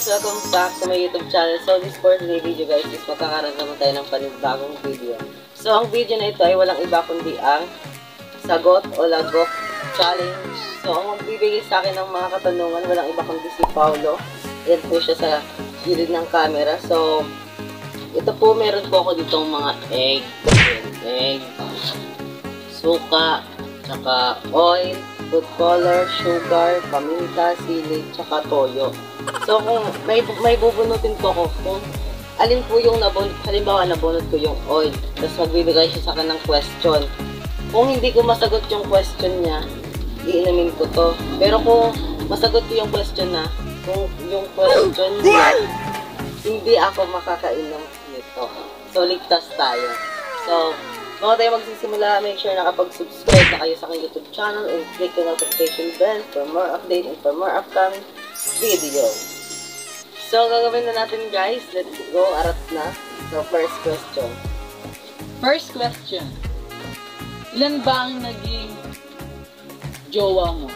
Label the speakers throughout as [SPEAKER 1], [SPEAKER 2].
[SPEAKER 1] Welcome back to my YouTube channel. So this for today video guys is magkakaroon naman tayo ng panibagong video. So ang video na ito ay walang iba kundi ang SAGOT o LAGOK challenge. So ang magbibigay sa akin ng mga katanungan walang iba kundi si Paulo. Yan po siya sa gilid ng camera. So ito po, meron po ako ditong mga egg, suka, tsaka oil, food color, sugar, paminta, sili, tsaka toyo. So kung may bubunutin po ako kung alin po yung nabunot, halimbawa nabunot ko yung oil, tapos magbibigay siya sa akin ng question. Kung hindi ko masagot yung question niya, iinumin ko to. Pero kung masagot ko yung question na, kung yung question niya, hindi ako makakainom nito. So ligtas tayo. So bago tayo magsisimula, make sure na kapag-subscribe na kayo sa aking YouTube channel and click the notification bell for more update and for more upcoming videos. So, gagawin na natin guys. Let's go. Arat na. So, first question.
[SPEAKER 2] First question. Ilan ba ang naging jowa mo?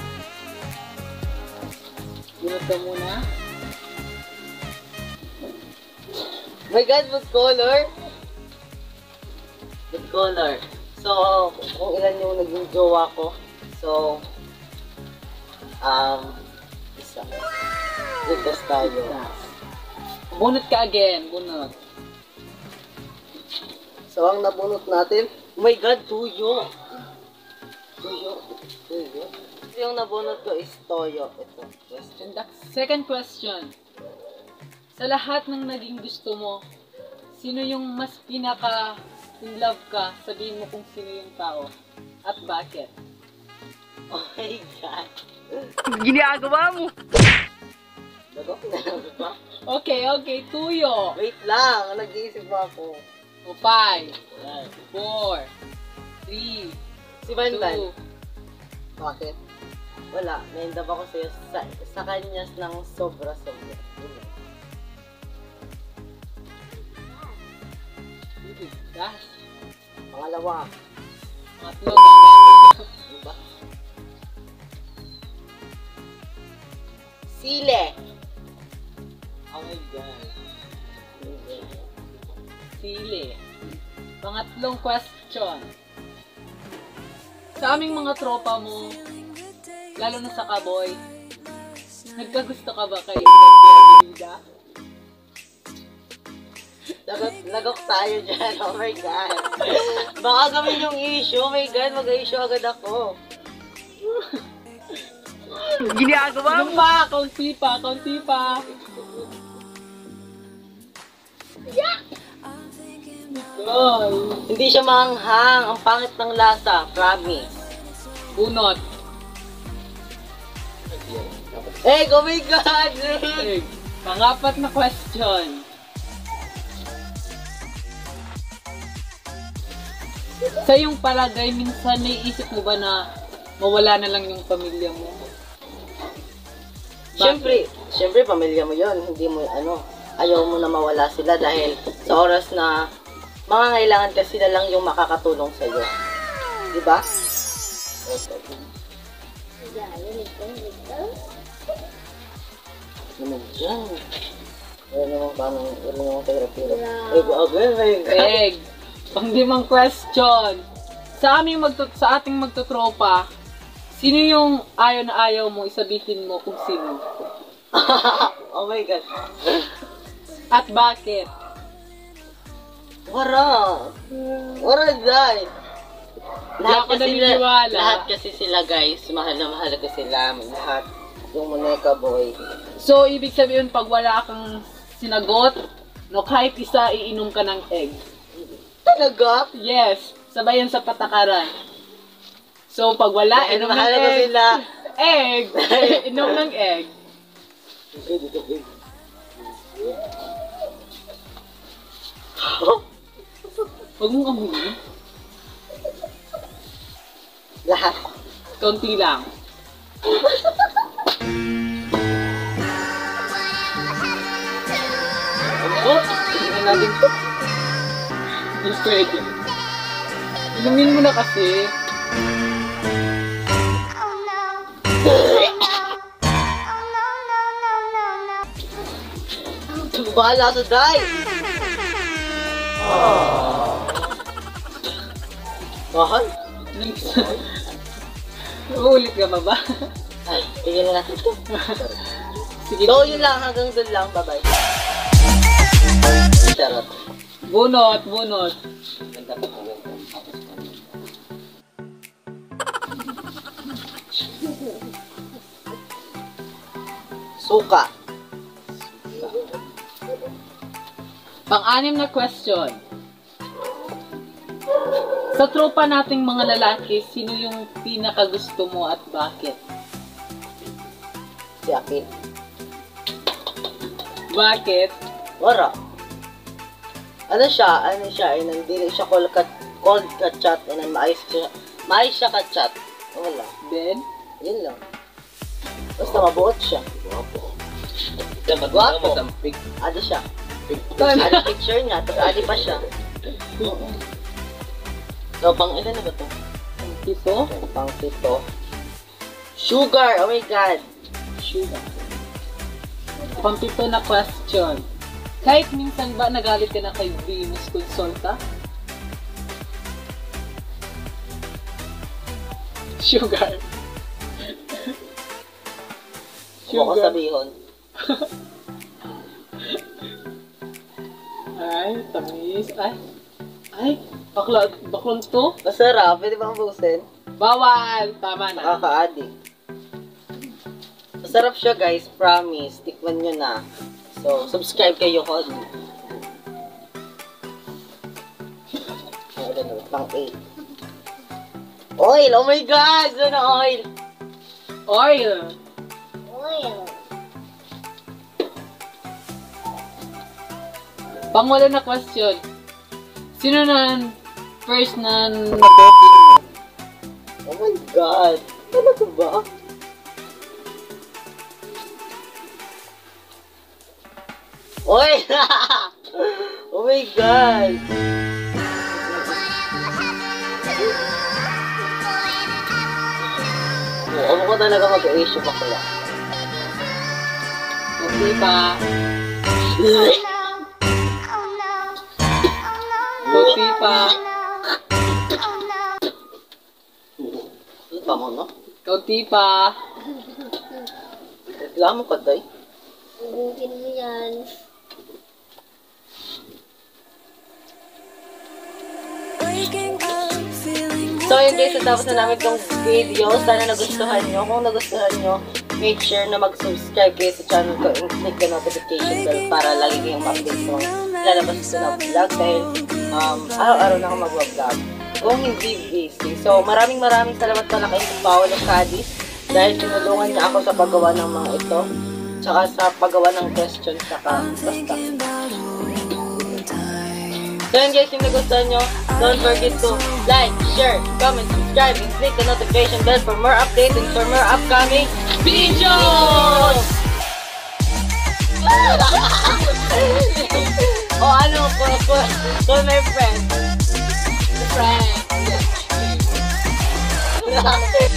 [SPEAKER 2] Gunot ka muna.
[SPEAKER 1] My God, food color. Food color. So, kung ilan yung naging jowa ko. So, isa. Litas tayo.
[SPEAKER 2] Bunot ka again. Bunot.
[SPEAKER 1] So, ang nabunot natin, oh my God, tuyo. Tuyo. Yung nabunot ko is toyo. Ito. Question.
[SPEAKER 2] Second question. Sa lahat ng naging gusto mo, sino yung mas pinaka in love ka? Sabihin mo kung sino yung tao. At bakit?
[SPEAKER 1] Oh my God.
[SPEAKER 2] Ginagawa mo!
[SPEAKER 1] Okay.
[SPEAKER 2] Okay. Tuyo.
[SPEAKER 1] Wait lang. Nag-iisip ako.
[SPEAKER 2] 5, 4, 3,
[SPEAKER 1] Si Banban.
[SPEAKER 2] 2.
[SPEAKER 1] Bakit? Wala. Naindap ako sa'yo sa kanya ng sobra-sobra.
[SPEAKER 2] Dash.
[SPEAKER 1] Pangalawa.
[SPEAKER 2] Pangatlo, gaga.
[SPEAKER 1] Diba? Sile.
[SPEAKER 2] Oh my God. Sili. Pangatlong question. Sa aming mga tropa mo, lalo na sa Kaboy, nagkagusto ka ba kay Bida?
[SPEAKER 1] Lagok tayo dyan. Oh my God. Baka gawin yung issue. Oh my God, mag-issue agad ako.
[SPEAKER 2] Ginagawa mo pa! Kaunti pa! Yeah!
[SPEAKER 1] Hindi siya maanghang. Ang pangit ng lasa. Promise.
[SPEAKER 2] Bunot.
[SPEAKER 1] Egg! Oh my God!
[SPEAKER 2] Egg. Pangapat na question. Sa iyong palagay, minsan naiisip mo ba na mawala na lang yung pamilya mo?
[SPEAKER 1] Siyempre, pamilya mo yon. Hindi mo, ayaw mo na mawala sila dahil sa oras na mangangailangan ka sila lang yung makakatulong sa iyo. Diba? Naman dyan. Wala namang kahirap-hirap.
[SPEAKER 2] Egg. Pang-limang question. Sa ating magtutropa, sino yung ayaw na ayaw mo, isabihin mo kung sino?
[SPEAKER 1] Oh my God.
[SPEAKER 2] At bakit?
[SPEAKER 1] Wala dahil. Lahat kasi sila guys, mahal na mahal ko sila. Lahat. Yung Moneka boy.
[SPEAKER 2] So, ibig sabihin, pag wala kang sinagot, kahit isa, iinom ka ng egg.
[SPEAKER 1] Talaga?
[SPEAKER 2] Yes. Sabayan sa patakaran. So, pag wala, inom ng egg.
[SPEAKER 1] Sila.
[SPEAKER 2] Egg! Inom ng egg. Huwag mong amunin.
[SPEAKER 1] Lahat.
[SPEAKER 2] Konti lang.
[SPEAKER 1] Hindi na natin ito.
[SPEAKER 2] Hindi pwede. Inumin mo na kasi.
[SPEAKER 1] Bahala sa day! Mahal?
[SPEAKER 2] Uulit ka pa ba?
[SPEAKER 1] Ay, tigil na natin ito.
[SPEAKER 2] Sige.
[SPEAKER 1] So, yun lang. Hanggang doon lang. Bye-bye. Charot.
[SPEAKER 2] Bunot, bunot.
[SPEAKER 1] Ganda pa po yun. Suka.
[SPEAKER 2] Pang-anim na question. Sa tropa nating mga lalaki, sino yung pinakagusto mo at bakit?
[SPEAKER 1] Si Akin.
[SPEAKER 2] Bakit?
[SPEAKER 1] Wara. Ano siya, ay nandili siya cold ka chat, and then maayos siya ka chat. Wala.
[SPEAKER 2] Then?
[SPEAKER 1] Yun lang. Basta mabuot siya. Gwapo. Adi siya. Adi picture niya, tapos adi pa siya. So, pang ilan na ba ito?
[SPEAKER 2] Pito?
[SPEAKER 1] Pang pito. Sugar! Oh my God!
[SPEAKER 2] Sugar. Pang-pito na question. Kahit minsan ba nagalit ka na kay Venus Consulta? Sugar.
[SPEAKER 1] Huwag ko sabihon.
[SPEAKER 2] Ay, tamis. Ay, baklang to?
[SPEAKER 1] Masarap, pwede bang busin?
[SPEAKER 2] Bawal! Tama na.
[SPEAKER 1] Nakaka-addict. Masarap siya guys, promise. Tikman nyo na. So, subscribe kayo ko. Pang 8. Oil! Oh my God! Ano oil?
[SPEAKER 2] Oil! Pangwala na question. Sino na first na na-booking mo?
[SPEAKER 1] Oh my God! Talaga ba? Oy! Oh my God! Ano ko talaga mag-issue pa kaya?
[SPEAKER 2] Okay pa. Okay pa.
[SPEAKER 1] Ano pa mo, no?
[SPEAKER 2] Okay pa.
[SPEAKER 1] Reklamo ka, day.
[SPEAKER 3] Ubukin mo yan.
[SPEAKER 1] So yun guys, tapos na namin itong video. Sana nagustuhan nyo. Kung nagustuhan nyo, make sure na mag-subscribe kayo sa channel ko and click the notification bell para lagi kayong ma-update sa mga lalabas ko na vlog dahil araw-araw na ako mag-vlog. Kung hindi busy. So maraming salamat pala kay Paolo Cadiz dahil tinulungan niya ako sa paggawa ng mga ito. Tsaka sa paggawa ng question. Tsaka basta. So yun guys, kung nagustuhan nyo, don't forget to like, share, comment, subscribe, and click the notification bell for more updates and for more upcoming videos! O ano, for my friend.
[SPEAKER 2] Friend.